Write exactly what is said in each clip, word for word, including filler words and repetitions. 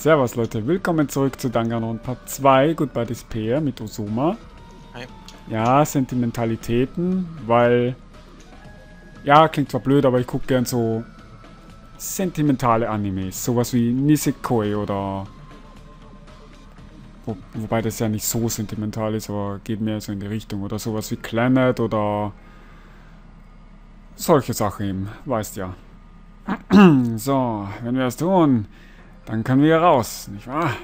Servus Leute, willkommen zurück zu Danganronpa Part zwei, Goodbye Despair mit Ozoma. Hi. Ja, Sentimentalitäten, weil... Ja, klingt zwar blöd, aber ich gucke gern so sentimentale Animes. Sowas wie Nisekoi oder... Wo, wobei das ja nicht so sentimental ist, aber geht mehr so in die Richtung. Oder sowas wie Clannad oder... Solche Sachen eben, weißt ja. So, wenn wir es tun, dann können wir raus, nicht wahr?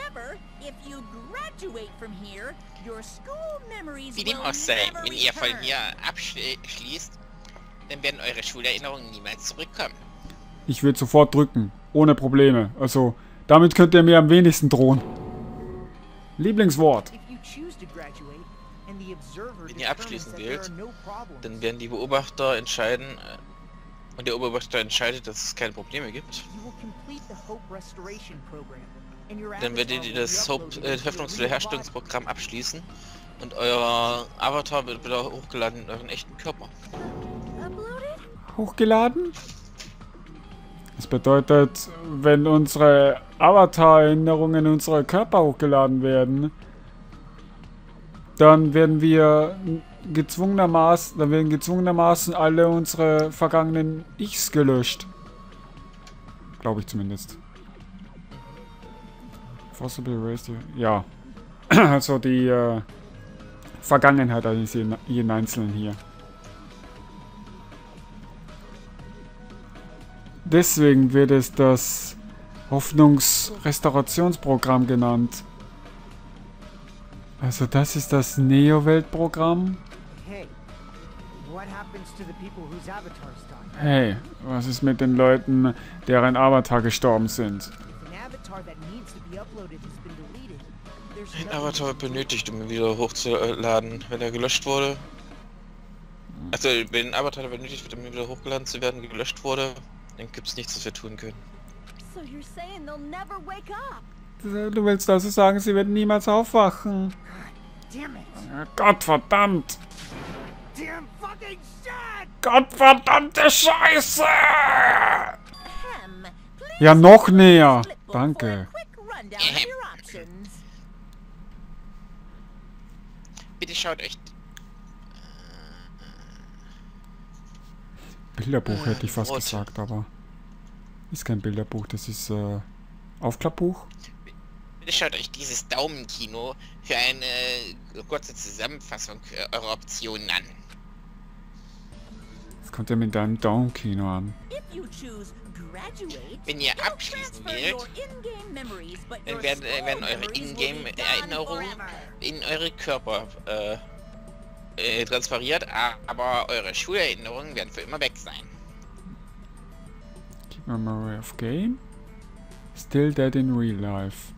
Wie dem auch sei, wenn ihr von hier abschließt, dann werden eure Schulerinnerungen niemals zurückkommen. Ich würde sofort drücken, ohne Probleme. Also, damit könnt ihr mir am wenigsten drohen. Lieblingswort. Wenn ihr abschließen wollt, dann werden die Beobachter entscheiden, und der Beobachter entscheidet, dass es keine Probleme gibt. Dann werdet ihr das äh, Hoffnungswiederherstellungsprogramm abschließen und euer Avatar wird wieder hochgeladen in euren echten Körper. Hochgeladen? Das bedeutet, wenn unsere Avatar-Erinnerungen in unsere Körper hochgeladen werden, dann werden wir gezwungenermaßen, dann werden gezwungenermaßen alle unsere vergangenen Ichs gelöscht. Glaube ich zumindest. Possible erased, ja. Also die äh, Vergangenheit eines jeden Einzelnen hier. Deswegen wird es das Hoffnungsrestaurationsprogramm genannt. Also das ist das Neo-Welt-Programm. Hey, was ist mit den Leuten, deren Avatar gestorben sind? Ein Avatar wird benötigt, um ihn wieder hochzuladen, wenn er gelöscht wurde. Also wenn ein Avatar benötigt wird, um ihn wieder hochgeladen zu werden, gelöscht wurde, dann gibt es nichts, was wir tun können. Du willst also sagen, sie werden niemals aufwachen? Gottverdammt! Gottverdammte Scheiße! Ja, noch näher! Danke. Bitte schaut euch... Bilderbuch hätte ich fast gesagt, aber... Ist kein Bilderbuch, das ist äh, Aufklappbuch. Bitte schaut euch dieses Daumenkino für eine kurze Zusammenfassung eurer Optionen an. Das kommt ja mit deinem Daumenkino an. Wenn ihr abschließen wollt, dann werden, äh, werden eure Ingame-Erinnerungen in eure Körper äh, äh, transferiert, aber eure Schulerinnerungen werden für immer weg sein. Keep memory of game. Still dead in real life.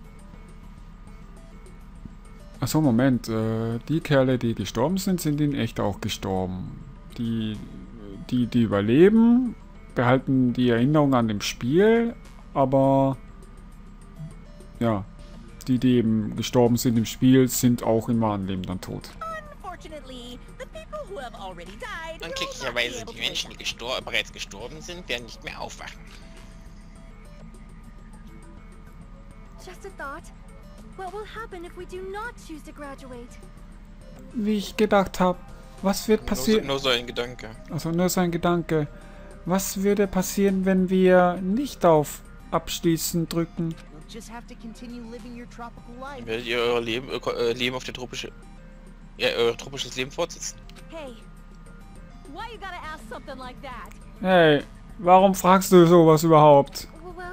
Achso, Moment. Äh, die Kerle, die gestorben sind, sind in echt auch gestorben. Die, die, die überleben, behalten die Erinnerung an dem Spiel, aber ja, die, die eben gestorben sind im Spiel, sind auch im wahren Leben dann tot. Unglücklicherweise die Menschen, die gestor bereits gestorben sind, werden nicht mehr aufwachen. Wie ich gedacht habe, was wird passieren? Nur, nur so ein Gedanke. Also nur so ein Gedanke. Was würde passieren, wenn wir nicht auf Abschließen drücken? Dann werdet ihr euer Leben, äh, Leben auf der tropische, ja, euer tropisches Leben fortsetzen. Hey, warum fragst du sowas überhaupt?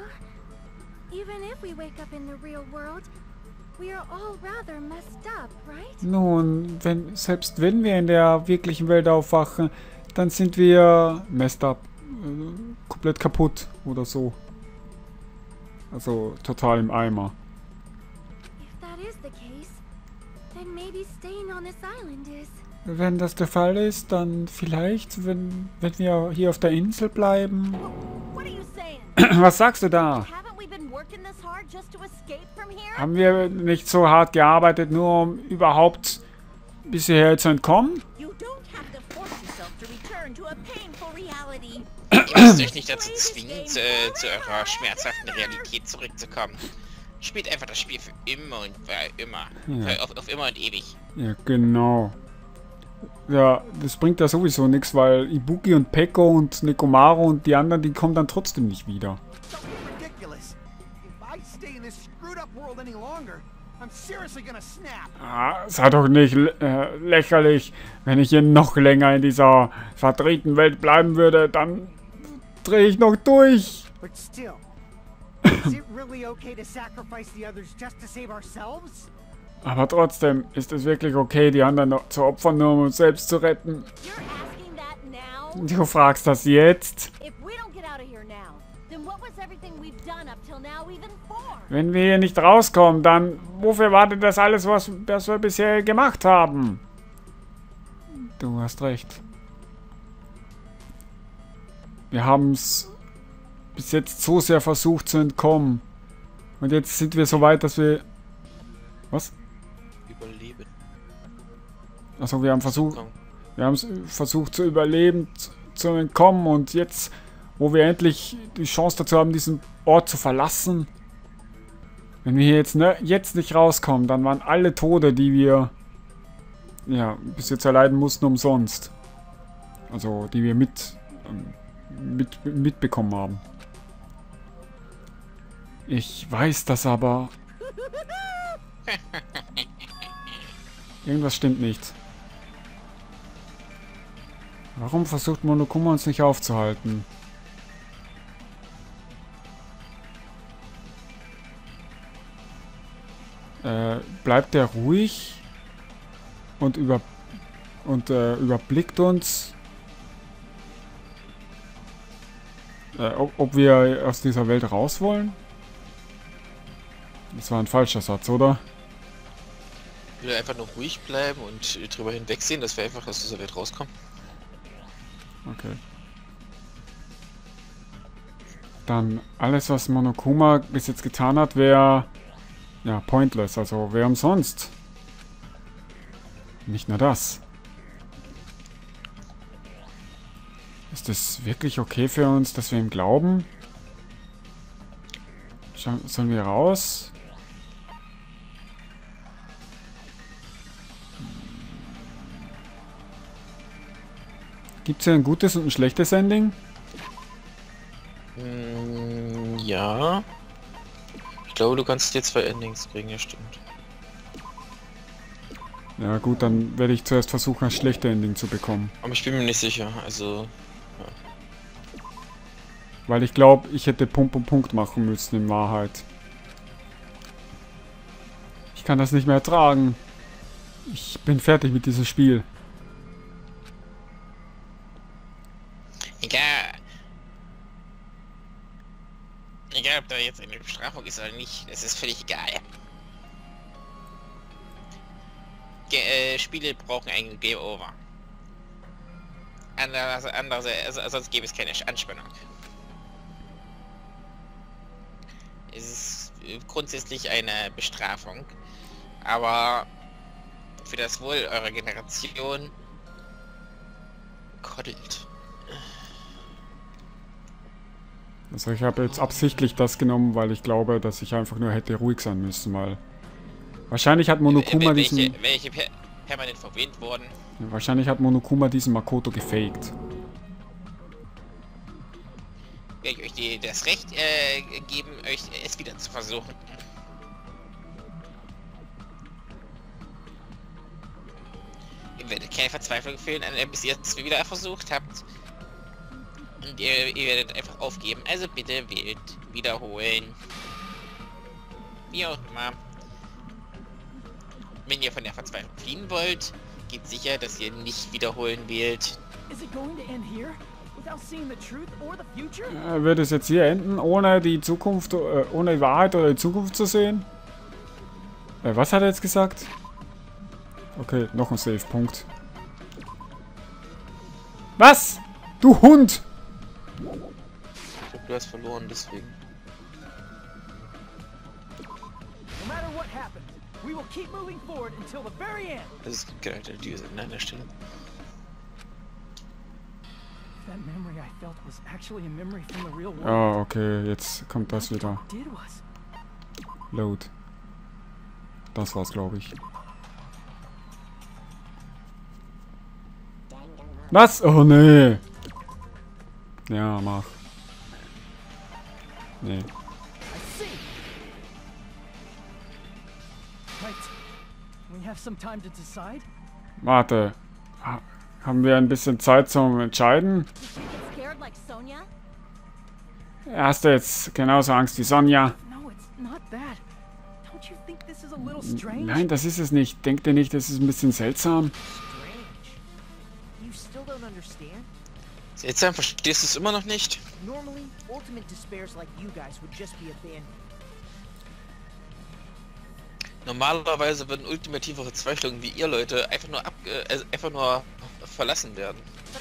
Nun, wenn, selbst wenn wir in der wirklichen Welt aufwachen, dann sind wir messed up, äh, komplett kaputt oder so. Also total im Eimer. Wenn das der Fall ist, dann vielleicht, wenn, wenn wir hier auf der Insel bleiben. Was sagst du da? Haben wir nicht so hart gearbeitet, nur um überhaupt bis hierher zu entkommen? Ihr müsst euch nicht dazu zwingen, zu, zu eurer schmerzhaften Realität zurückzukommen. Spielt einfach das Spiel für immer und für immer. Ja. Für, auf, auf immer und ewig. Ja, genau. Ja, das bringt ja sowieso nichts, weil Ibuki und Peko und Nekomaru und die anderen, die kommen dann trotzdem nicht wieder. Ah, sei doch nicht äh, lächerlich. Wenn ich hier noch länger in dieser verdrehten Welt bleiben würde, dann drehe ich noch durch. Aber trotzdem, ist es wirklich okay, die anderen noch zu opfern, nur um uns selbst zu retten? Du fragst das jetzt? Wenn wir hier nicht rauskommen, dann wofür war denn das alles, was, was wir bisher gemacht haben? Du hast recht. Wir haben es bis jetzt so sehr versucht zu entkommen. Und jetzt sind wir so weit, dass wir... Was? Überleben. Also wir haben versucht... Wir haben versucht zu überleben, zu, zu entkommen. Und jetzt, wo wir endlich die Chance dazu haben, diesen Ort zu verlassen... Wenn wir hier jetzt, ne, jetzt nicht rauskommen, dann waren alle Tode, die wir ja, bis jetzt erleiden mussten, umsonst. Also, die wir mit, ähm, mit mitbekommen haben. Ich weiß das aber. Irgendwas stimmt nicht. Warum versucht Monokuma uns nicht aufzuhalten? Äh, bleibt er ruhig und über und äh, überblickt uns, äh, ob, ob wir aus dieser Welt raus wollen? Das war ein falscher Satz, oder? Ich will einfach nur ruhig bleiben und drüber hinwegsehen, dass wir einfach aus dieser Welt rauskommen. Okay. Dann alles, was Monokuma bis jetzt getan hat, wäre ja pointless, also wer umsonst. Nicht nur das. Ist es wirklich okay für uns, dass wir ihm glauben? Scha- sollen wir raus? Gibt es hier ein gutes und ein schlechtes Ending? Mm, ja. Ich glaube, du kannst dir zwei Endings kriegen, ja stimmt. Ja gut, dann werde ich zuerst versuchen, ein schlechtes Ending zu bekommen. Aber ich bin mir nicht sicher, also... Ja. Weil ich glaube, ich hätte Punkt und Punkt machen müssen in Wahrheit. Ich kann das nicht mehr ertragen. Ich bin fertig mit diesem Spiel. Egal. Egal, ob da jetzt eine Bestrafung ist oder nicht, es ist völlig egal. Ge äh, Spiele brauchen ein Game Over. Anders, anders, also, sonst gäbe es keine Anspannung. Es ist grundsätzlich eine Bestrafung, aber für das Wohl eurer Generation koddelt. Also ich habe jetzt absichtlich das genommen, weil ich glaube, dass ich einfach nur hätte ruhig sein müssen, weil... Wahrscheinlich hat Monokuma welche, diesen... Welche per permanent verwähnt wurden. Ja, wahrscheinlich hat Monokuma diesen Makoto gefaked. Werde ich euch die, das Recht äh, geben, euch es wieder zu versuchen. Ihr werdet keine Verzweiflung fühlen, bis ihr es wieder versucht habt. Und ihr, ihr werdet einfach aufgeben. Also bitte wählt wiederholen. Wie auch immer. Wenn ihr von der Verzweiflung fliehen wollt, geht sicher, dass ihr nicht wiederholen wählt. Äh, wird es jetzt hier enden, ohne die Zukunft, äh, ohne die Wahrheit oder die Zukunft zu sehen? Äh, was hat er jetzt gesagt? Okay, noch ein Save-Punkt. Was? Du Hund! Ich glaube, du hast verloren, deswegen. Das ist geil, die sind an einer Stelle. Ah, okay, jetzt kommt das wieder. Load. Das war's, glaube ich. Was? Oh, nee. Ja, mach. Nee. Warte. Ha- Haben wir ein bisschen Zeit zum Entscheiden? Hast du jetzt genauso Angst wie Sonja? Nein, das ist es nicht. Denkt ihr nicht, das ist ein bisschen seltsam? Seltsam, verstehst du es immer noch nicht? Normalerweise würden ultimative Verzweiflungen wie ihr Leute einfach nur ab, äh, einfach nur verlassen werden.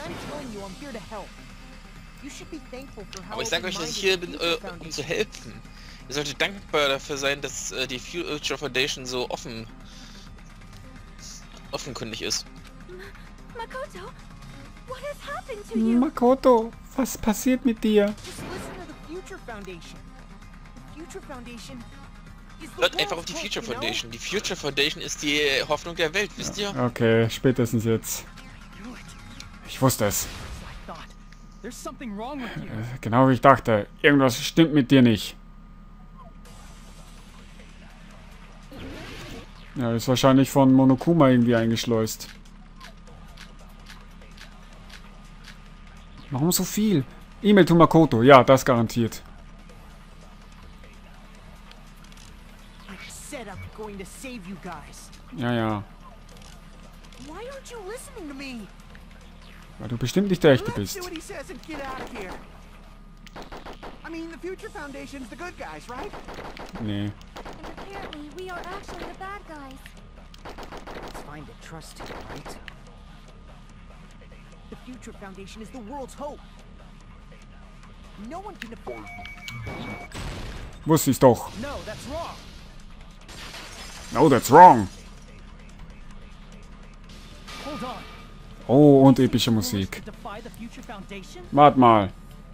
Aber ich sage euch, dass ich hier bin, äh, um zu helfen. Ihr solltet dankbar dafür sein, dass äh, die Future Foundation so offen offenkundig ist. Makoto, what has happened to you? Makoto, was passiert mit dir? Just listen to the Future Foundation. The Future Foundation is the Hört einfach world's auf die hope, Future you know? Foundation. Die Future Foundation ist die Hoffnung der Welt, wisst ihr? Okay, spätestens jetzt. Ich wusste es. There's something wrong with you. Äh, Genau wie ich dachte. Irgendwas stimmt mit dir nicht. Ja, ist wahrscheinlich von Monokuma irgendwie eingeschleust. Warum so viel? E-Mail to Makoto. Ja, das garantiert. I said I'm going to save you guys. Ja, ja. Why aren't you listening to me? Weil du bestimmt nicht der Echte Let's bist. do what he says and get out of here. I mean, the Future Foundation's the good guys, right? Nee. And apparently we are actually the bad guys. It's fine to trust you, right? The Future Foundation is the world's hope. No one can afford. Wusste ich doch. No, that's wrong. No, that's wrong. Hold on. Oh, und epische Musik. Defy the Future Foundation? Wart mal.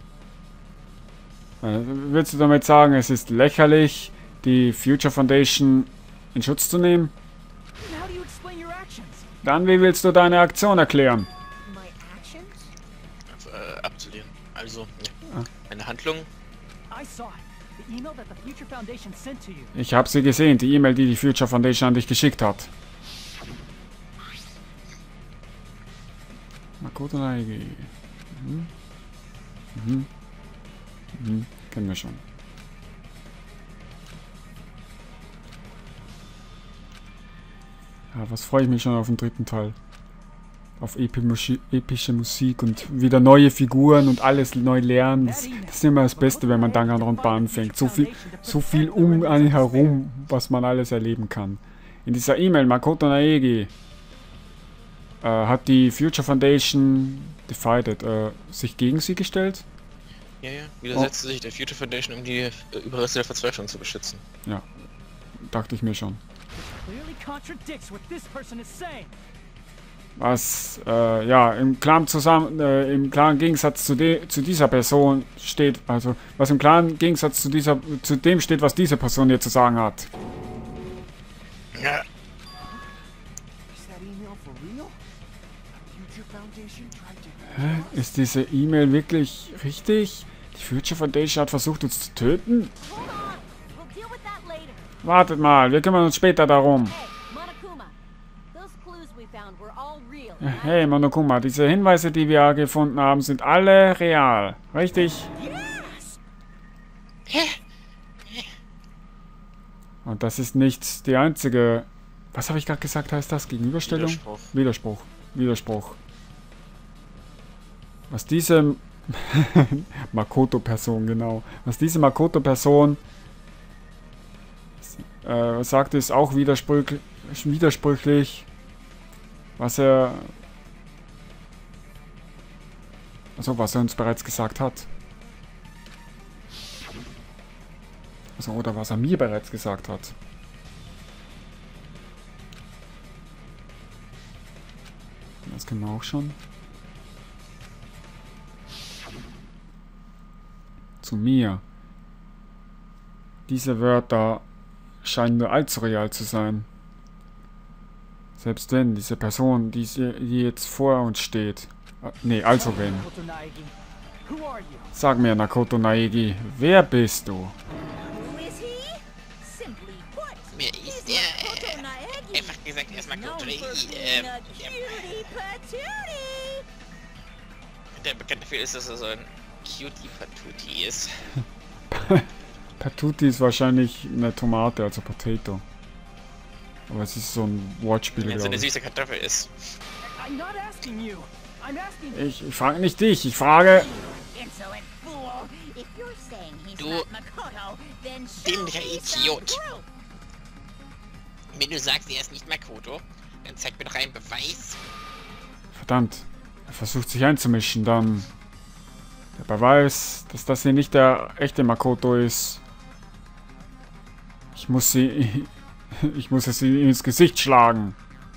Äh, Willst du damit sagen, es ist lächerlich, die Future Foundation in Schutz zu nehmen? Then how do you explain your actions? Dann, wie willst du deine Aktion erklären? My actions? Äh, abzulehnen. Also, Ah. ja. Eine Handlung. I saw it. The email that the Future Foundation sent to you. Ich habe sie gesehen, die E-Mail, die die Future Foundation an dich geschickt hat. Makoto Naegi. Mhm. Mhm. Mhm. Kennen wir schon. Ja, was freue ich mich schon auf den dritten Teil. Auf epi Musi- epische Musik und wieder neue Figuren und alles neu lernen. Das, das ist immer das Beste, wenn man Danganronpa anfängt. So viel, so viel um einen herum, was man alles erleben kann. In dieser E-Mail, Makoto Naegi, äh, hat die Future Foundation defied, äh, sich gegen sie gestellt. Ja, ja. Widersetzte sich der Future Foundation, um die äh, Überreste der Verzweiflung zu beschützen. Ja, dachte ich mir schon. Clearly contradicts what this person is saying. Was, äh, ja, im klaren, Zusammen äh, im klaren Gegensatz zu, de zu dieser Person steht, also, was im klaren Gegensatz zu dieser, zu dem steht, was diese Person hier zu sagen hat. Ja. Is that email for real? Future Foundation tried to... Hä? Ist diese E-Mail wirklich richtig? Die Future Foundation hat versucht, uns zu töten? Hold on. We'll deal with that later. Wartet mal, wir kümmern uns später darum. Hey, Monokuma. Those clues we found were all real. Hey, Monokuma, diese Hinweise, die wir gefunden haben, sind alle real. Richtig? Und das ist nicht die einzige... Was habe ich gerade gesagt, heißt das? Gegenüberstellung? Widerspruch. Widerspruch. Widerspruch. Was diese... Makoto-Person, genau. Was diese Makoto-Person äh, sagt, ist auch widersprüchlich, widersprüchlich. Was er... Also, was er uns bereits gesagt hat. Also, oder was er mir bereits gesagt hat. Das können wir auch schon. Zu mir. Diese Wörter scheint nur allzu real zu sein. Selbst wenn diese Person, die, die jetzt vor uns steht. Nee, also wenn. Makoto Naegi, who are you? Sag mir, Makoto Naegi, wer bist du? Who is he? Simply put, Mir he's ist der, Makoto äh, Naegi, einfach gesagt, erstmal known Makoto for Naegi, being äh, a der, cutie patootie. der bekannt dafür ist, dass er so ein Cutie Patootie ist. Patootie ist wahrscheinlich eine Tomate, also Potato. Aber es ist so ein Wortspiel, Wenn so glaube eine ich. süße Kartoffel ist. I'm not asking you. I'm asking Ich, ich frage nicht dich, ich frage... Insolent fool. If you're saying he's Du not Makoto, then show dämlicher me some Idiot. proof. Wenn du sagst, er ist nicht Makoto, dann zeig mir doch einen Beweis. Verdammt, er versucht sich einzumischen, dann... Der Beweis, dass das hier nicht der echte Makoto ist. Ich muss sie... Ich muss es ihm ins Gesicht schlagen.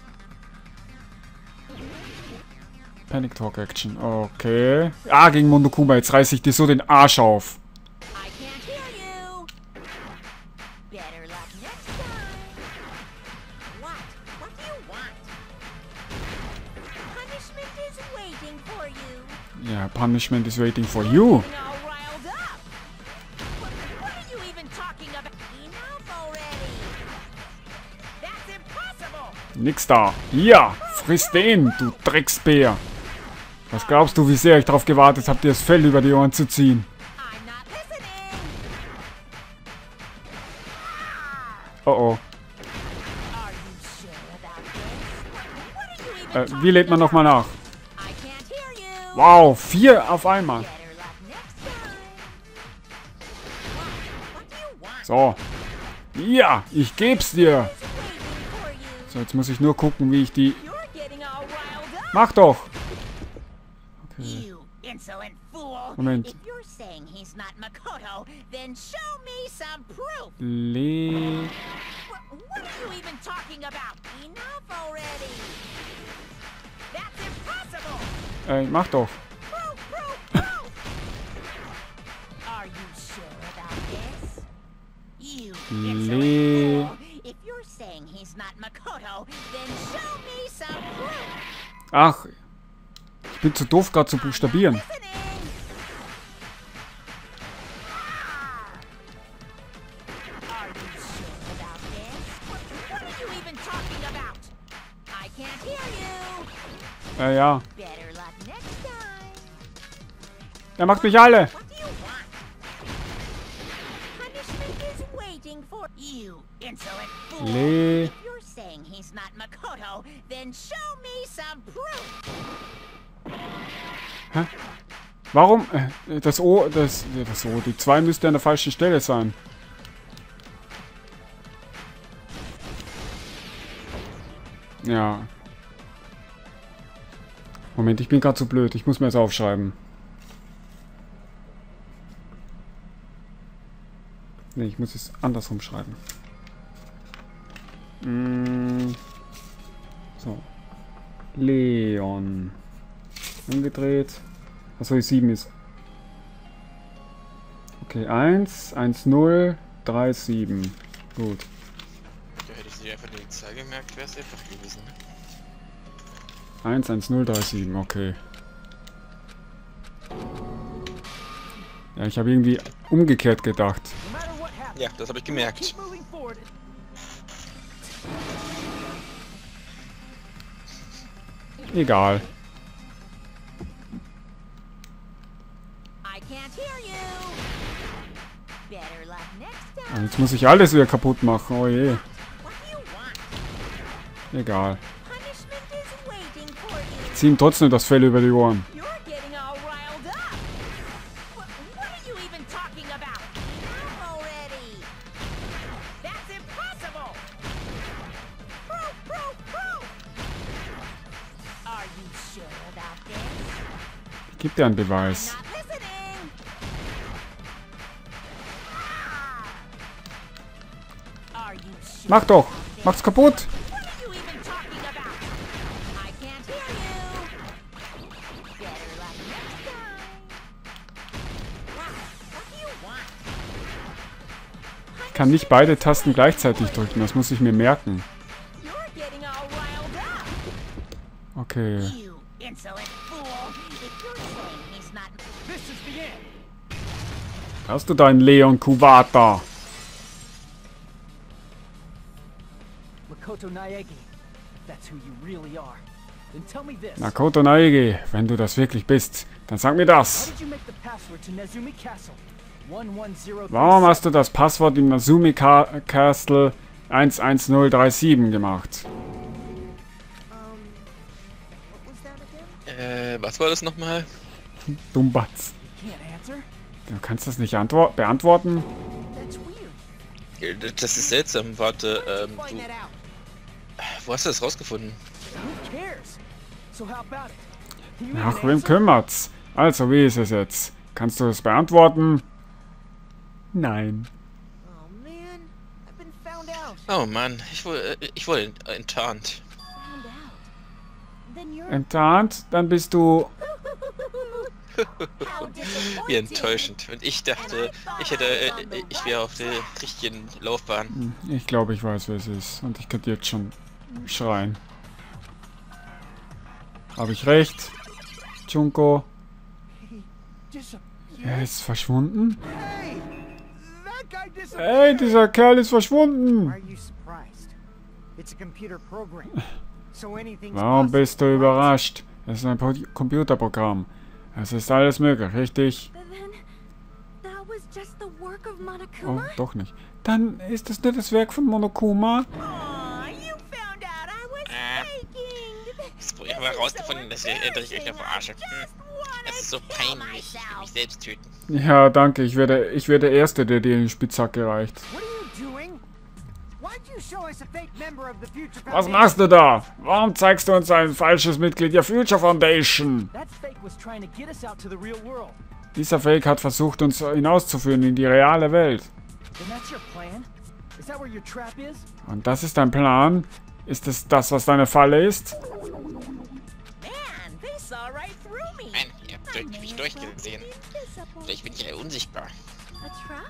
Panic Talk Action, okay. Ah, gegen Monokuma, jetzt reiße ich dir so den Arsch auf. I can't hear you. Better luck next time. What? What do you want? Punishment is waiting for you. Ja, Punishment is waiting for you. Getting all riled up. What, what are you even talking about? Enough already. That's impossible. Nix da. Ja, friss den, du Drecksbär. Was glaubst du, wie sehr ich darauf gewartet habe, dir das Fell über die Ohren zu ziehen? I'm not listening. Oh oh. Are you sure about this? What are you even Äh, wie lädt man nochmal nach? I can't hear you. Wow, vier auf einmal. Better luck next time. What? What do you want? So. Ja, ich geb's dir. Waiting for you. So, jetzt muss ich nur gucken, wie ich die... You're getting all riled up. Mach doch. Okay. You insolent fool. Moment. If you're saying he's not Makoto, then show me some proof. Le... What, what are you even talking about? Enough already. That's impossible. Äh, mach doch. Proof, proof, proof. Are you sure about this? You insolent Le... fool. If you're saying he's not Makoto, then show me some proof. Ach. Ich bin zu doof, gerade zu buchstabieren. Listening. Are you sure about this? What, what are you even talking about? I can't hear you. Äh, ja. Better luck next time. Er macht mich alle. What do you want? Punishment is waiting for you, insolent fool. Le... If you're saying he's not Makoto, then show me some proof. Hä? Warum? Äh, das O, das, das O, die zwei müsste an der falschen Stelle sein. Ja. Moment, ich bin gerade zu blöd. Ich muss mir das aufschreiben. Ne, ich muss es andersrum schreiben. Mm. So. Leon. Umgedreht. Achso, die sieben ist. Okay, eins, eins, null, drei, sieben. Gut. Da hätte ich dir einfach die Zahl gemerkt, wäre es einfach gewesen. eins, eins, null, drei, sieben, okay. Ja, ich habe irgendwie umgekehrt gedacht. No matter what happens, Ja, das habe ich gemerkt. keep moving forward. Egal. I can't hear you. Better luck next Ah, time. jetzt muss ich alles wieder kaputt machen. Oh je. What do you want? Egal. Punishment is waiting for you. Zieh ihm trotzdem das Fell über die Ohren. You're getting all riled up. What, what are you even talking about? Enough already. That's impossible. Proof, proof, proof. Are you sure about this? Gib dir einen Beweis. Not listening. Are you sure Mach doch. about this? Mach's kaputt. What are you even talking about? I can't hear you. Better luck next time. What? What do you want? Ich kann nicht beide Tasten gleichzeitig drücken, das muss ich mir merken. You're getting all riled up. Okay. You insolent fool. If you're saying he's not... This is the end. Hast du deinen Leon Kuwata? Makoto Naegi, that's who you really are. Then tell me this. Makoto Naegi, wenn du das wirklich bist, dann sag mir How das. did you make the password to Nezumi Castle? one one zero three Warum hast du das Passwort im Nezumi Ka Castle eins eins null drei sieben gemacht? Um, what was that again? Äh, was war das nochmal? Dummbatz. Can't answer? Du kannst das nicht beantworten? That's weird. Das ist seltsam. Warte, ähm, Find du, that out. wo hast du das rausgefunden? Who cares? So how about it? Can you Ach, even wem answer? kümmert's? Also, wie ist es jetzt? Kannst du das beantworten? Nein. Oh man, I've been found out. Oh Mann, ich wurde, äh, ich wurde ent- enttarnt. Found out. Then you're... Enttarnt? Dann bist du... How disappointing. Wie enttäuschend. Und ich dachte, ich hätte, äh, ich wäre auf der richtigen Laufbahn. Ich glaube, ich weiß, wer es ist. Und ich könnte jetzt schon schreien. Habe ich recht? Junko? Disappeared? Er ist verschwunden? Hey! That guy disappeared! Ey, dieser Kerl ist verschwunden! Why are you surprised? It's a computer program. So anything's Warum possible, bist du right? überrascht? Es ist ein Pro Computerprogramm. Es ist alles möglich, richtig? Then that was just the work of Oh, Monokuma? doch nicht. Dann ist es nur das Werk von Monokuma? Aw, you found out I was Äh. faking. Ich habe herausgefunden, dass ich, äh, dass ich euch da verarsche. Hm. Es ist so peinlich. Ich will mich selbst töten. Ja, danke. Ich werde, ich werde der Erste, der dir in die Spitzhacke reicht. What are you doing? Why'd you show us a fake member of the Future Was Foundation? machst du da? Warum zeigst du uns ein falsches Mitglied der Future Foundation? That fake was trying to get us out to the real world. Dieser Fake hat versucht, uns hinauszuführen in die reale Welt. Then that's your plan? Is that where your trap is? Und das ist dein Plan? Ist es das, was deine Falle ist? Man, they saw right through me. Nein, ihr habt durch mich durchgesehen. Vielleicht bin ich ja unsichtbar. A trap?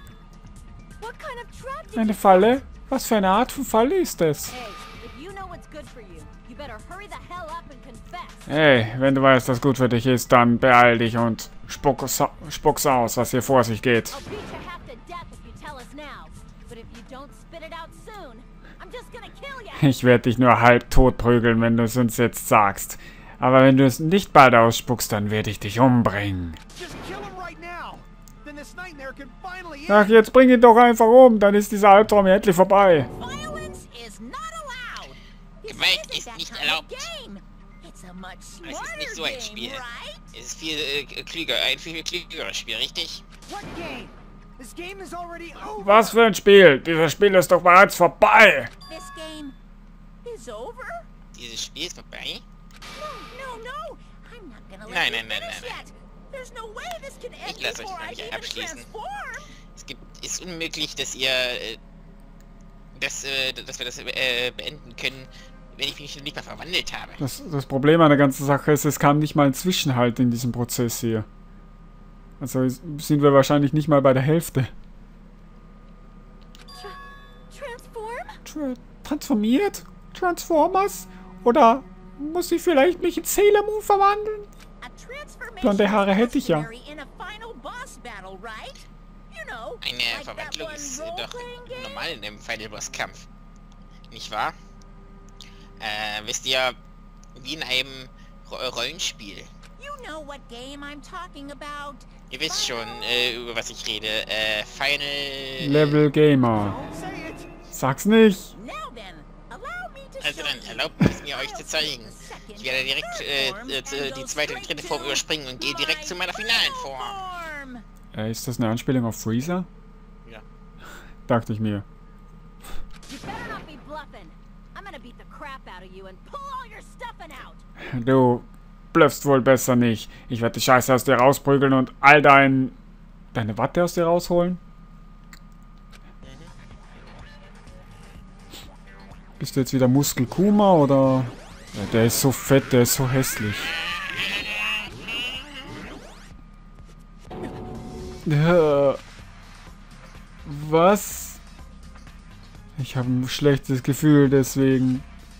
What kind of trap did Eine you... Falle? Was für eine Art von Falle ist es? Hey, if you know what's good for you, you better hurry the hell up and confess. Hey, wenn du weißt, was gut für dich ist, dann beeil dich und spuck's, spuck's aus, was hier vor sich geht. I'll beat you half to death if you tell us now. But if you don't spit it out soon, I'm just gonna kill you. Ich werde dich nur halb tot prügeln, wenn du es uns jetzt sagst. Aber wenn du es nicht bald ausspuckst, dann werde ich dich umbringen. Just kill him right now. Then this nightmare can finally end. Ach, jetzt bring ihn doch einfach um, dann ist dieser Albtraum endlich vorbei. Violence is not allowed. This Gewalt isn't ist that nicht kind of erlaubt. game. It's a much Es ist smarter nicht so ein game, Spiel. right? Es ist viel äh, klüger, ein viel, viel klügeres Spiel, richtig? What game? This game is already over. Was für ein Spiel? Dieses Spiel ist doch bereits vorbei. This game is over? Dieses Spiel ist vorbei? No, no, no. I'm not gonna let Nein, you nein, nein, finish nein, nein. yet. There's no way this can end Ich lasse euch before gar I nicht even abschließen. transform. Es gibt, ist unmöglich, dass ihr, äh, dass, äh, dass wir das äh, beenden können, wenn ich mich nicht mal verwandelt habe. Das, das Problem an der ganzen Sache ist, es kam nicht mal ein Zwischenhalt in diesem Prozess hier. Also sind wir wahrscheinlich nicht mal bei der Hälfte. Tra transform? Tra transformiert? Transformers? Oder muss ich vielleicht mich in Sailor Moon verwandeln? A transformation Blonde Haare hätte ich ja. is necessary in a final boss battle, right? You know, Eine like that Verwandlung one ist äh, doch role-playing game? normal in einem Final Boss Kampf. Nicht wahr? Äh, wisst ihr, wie in einem Ro Rollenspiel. You know what game I'm talking about. Ihr wisst schon, äh, über was ich rede. Äh, Final... Level Gamer. Don't say it. Sag's nicht. Now then, allow me to Also show dann you erlaubt es mir, euch zu zeigen. Ich werde direkt äh, äh, die zweite und dritte Form überspringen und gehe direkt zu meiner finalen Form. Form. Äh, ist das eine Anspielung auf Freezer? Ja. Dachte ich mir. You better not be bluffing. I'm gonna beat the crap out of you and pull all your stuffing out. Du bluffst wohl besser nicht. Ich werde die Scheiße aus dir rausprügeln und all dein... Deine Watte aus dir rausholen? Bist du jetzt wieder Muskel Kuma oder... Ja, der ist so fett, der ist so hässlich. Äh, Was? Ich habe ein schlechtes Gefühl deswegen.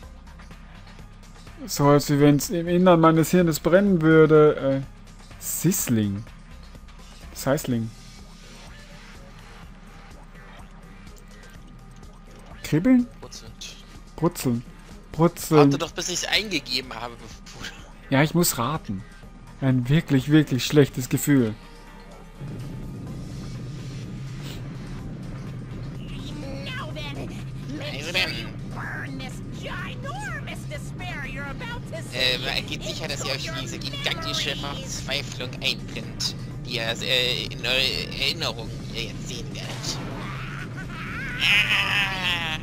So als wie wenn es im Innern meines Hirnes brennen würde. Äh, Sisling. Sisling. Kribbeln? Prozent. Brutzeln. Brutzeln. Warte doch, bis ich es eingegeben habe. Bevor... Ja, ich muss raten. Ein wirklich, wirklich schlechtes Gefühl. Now then, Also let's dann, burn this ginormous despair you're about to äh, see. geht sicher, dass ihr euch diese gigantische Verzweiflung einbringt, die ihr äh, in eure Erinnerung jetzt sehen werdet. Ah.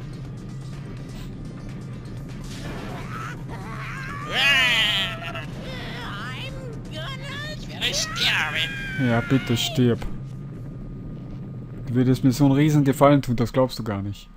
Ah. I'm gonna Ich werde sterben. Ja, bitte stirb. Du würdest mir so einen riesen Gefallen tun, das glaubst du gar nicht.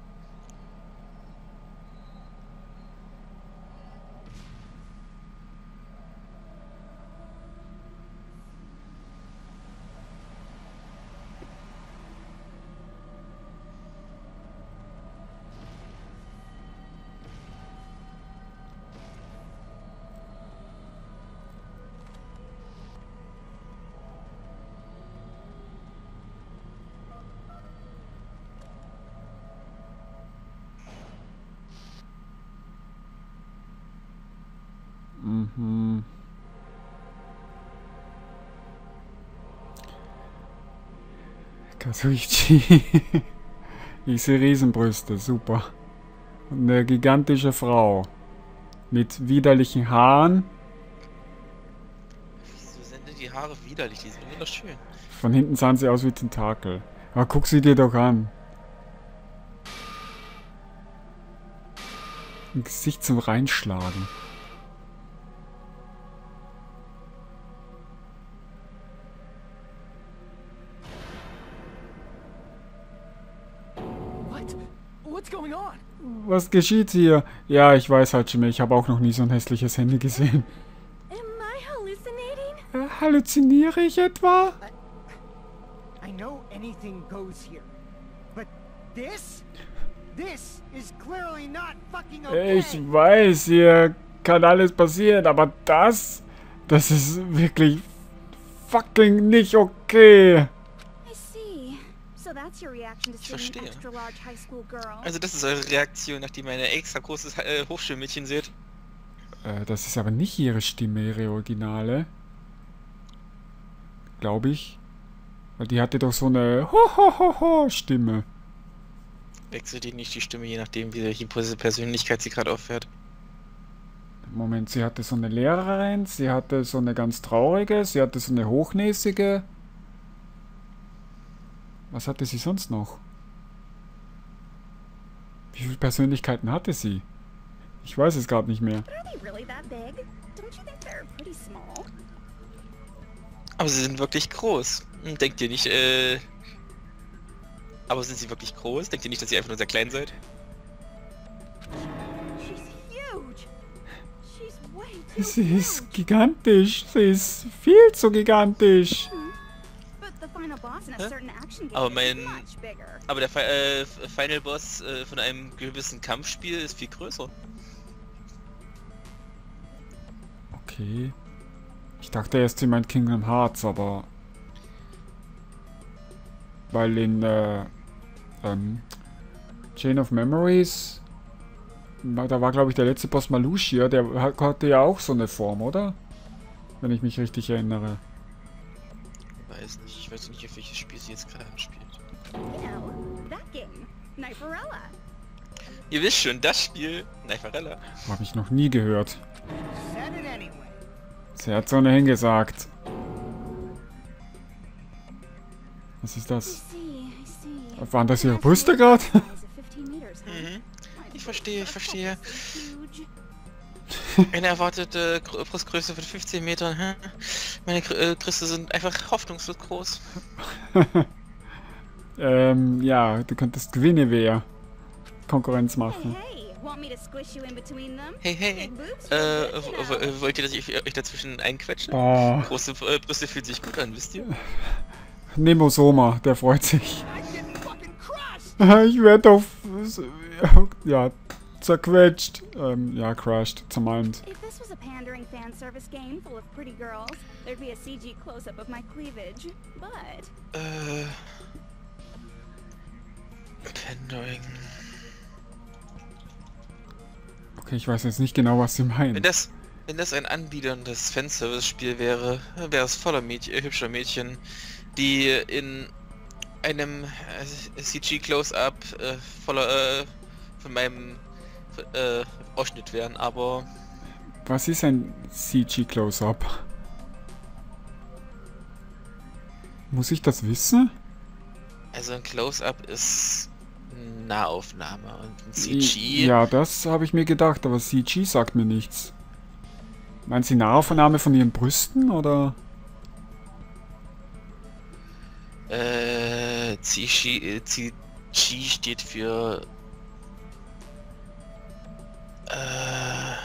Mhm. Kazuichi. Ich sehe Riesenbrüste, super. Und eine gigantische Frau. Mit widerlichen Haaren. Wieso sind denn die Haare widerlich? Die sind wunderschön. Von hinten sahen sie aus wie Tentakel. Aber guck sie dir doch an. Ein Gesicht zum Reinschlagen. What? What's going on? Was geschieht hier? Ja, ich weiß halt schon mehr. Ich habe auch noch nie so ein hässliches Handy gesehen. Am I hallucinating? Äh, halluziniere ich etwa? I know anything goes here, but this, this is clearly not fucking okay. Ich weiß, hier kann alles passieren, aber das, das ist wirklich fucking nicht okay. I see. So that's your reaction to Ich seeing an verstehe. extra large high school girl. Also das ist eure Reaktion, nachdem ihr ein extra großes äh, Hochschulmädchen seht. Äh, das ist aber nicht ihre Stimme, ihre Originale. Glaube ich. Weil die hatte doch so eine Ho-Ho-Ho-Ho-Stimme. Wechselt ihr nicht die Stimme, je nachdem, wie welche Persönlichkeit sie gerade auffährt. Moment, sie hatte so eine Lehrerin, sie hatte so eine ganz traurige, sie hatte so eine hochnäsige. Was hatte sie sonst noch? Wie viele Persönlichkeiten hatte sie? Ich weiß es gerade nicht mehr. Are they really that big? Don't you think they're pretty small? Aber sie sind wirklich groß. Hm, Denkt ihr nicht, äh... Aber sind sie wirklich groß? Denkt ihr nicht, dass ihr einfach nur sehr klein seid? She's huge. She's way too Sie ist huge. gigantisch. Sie ist viel zu gigantisch. But the final boss in a Hä? certain action game Aber is mein- much bigger. Aber der Fi äh, Final Boss äh, von einem gewissen Kampfspiel ist viel größer. Okay. Ich dachte erst, sie meint Kingdom Hearts, aber... Weil in, äh... Ähm... Chain of Memories... Da war, glaube ich, der letzte Boss Malushia, der hatte ja auch so eine Form, oder? Wenn ich mich richtig erinnere. Weiß nicht, ich weiß nicht, auf welches Spiel sie jetzt gerade anspielt. You know, that game. Kniferella. Ihr wisst schon, das Spiel, Kniferella. Habe ich noch nie gehört. Said it anyway. Sie hat so eine hingesagt. Was ist I das? see, I see. Waren das ihre Brüste gerade? Size of fifteen meters, huh? Mhm. My Ich verstehe, ich verstehe. butthole's so huge. Eine erwartete Gr- Brustgröße von fünfzehn Metern. Hä? Meine Gr äh, Brüste sind einfach hoffnungslos groß. ähm, ja, du könntest Guinevere Konkurrenz Hey, machen. hey, want me to squish you in between them? Hey, hey. Big boobs Äh, feel good, w- you w- know. äh, wollt ihr, dass ich euch dazwischen einquetsche? Oh, Große äh, Brüste fühlt sich gut an, wisst ihr? Nemosoma, der freut sich. I'm getting fucking crushed. Ich werde auf ja, zerquetscht. Ähm, ja, crashed, zermalmt. If this was a pandering fan service game full of pretty girls, there'd be a C G close-up of my cleavage. But Äh. Pandering. Okay, ich weiß jetzt nicht genau, was sie meinen. Wenn das, wenn das ein anbieterndes Fanservice-Spiel wäre, wäre es voller Mädchen, äh, hübscher Mädchen, die in einem äh, C G Close-Up äh, voller äh, von meinem äh, Ausschnitt wären, aber Was ist ein C G Close-Up? Muss ich das wissen? also ein Close-Up ist eine Nahaufnahme und ein C G. Ja, das habe ich mir gedacht, aber C G sagt mir nichts. Meinen Sie Nahaufnahme von Ihren Brüsten, oder? Äh, C G, C G steht für äh,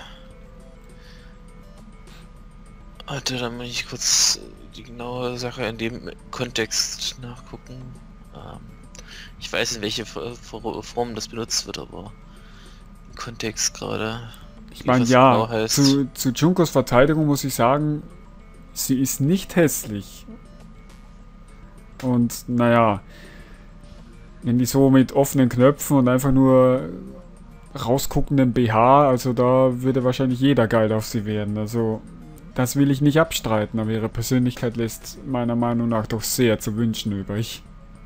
warte, da muss ich kurz die genaue Sache in dem Kontext nachgucken. Ähm, ich weiß, in welche Form das benutzt wird, aber im Kontext gerade. Ich meine, ja, zu, zu Junkos Verteidigung muss ich sagen, sie ist nicht hässlich. Und naja, wenn die so mit offenen Knöpfen und einfach nur rausguckenden B H, also da würde wahrscheinlich jeder geil auf sie werden. Also das will ich nicht abstreiten, aber ihre Persönlichkeit lässt meiner Meinung nach doch sehr zu wünschen übrig.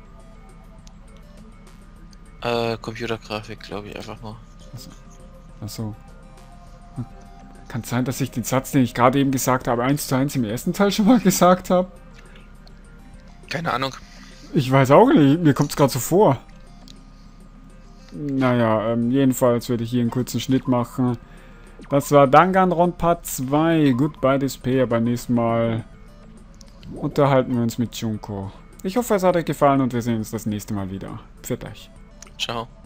Äh, Computergrafik, glaube ich, einfach nur. Also, achso. Kann es sein, dass ich den Satz, den ich gerade eben gesagt habe, eins zu eins im ersten Teil schon mal gesagt habe? Keine Ahnung. Ich weiß auch nicht, mir kommt es gerade so vor. Naja, ähm, jedenfalls werde ich hier einen kurzen Schnitt machen. Das war Danganronpa Part zwei. Goodbye Despair. Beim nächsten Mal unterhalten wir uns mit Junko. Ich hoffe, es hat euch gefallen und wir sehen uns das nächste Mal wieder. Pfiat euch. Ciao.